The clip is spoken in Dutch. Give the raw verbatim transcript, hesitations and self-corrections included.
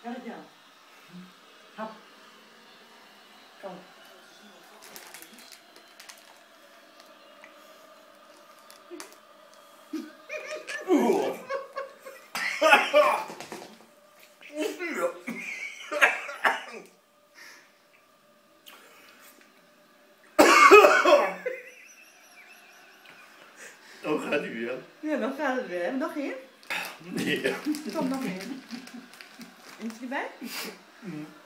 Kan ik jou? Hap. Kom. Oeh. Oh, gaat hij weer? Ja, dan gaat het weer. Nog één? Nee. Kom, nog één. Eentje erbij? Mm.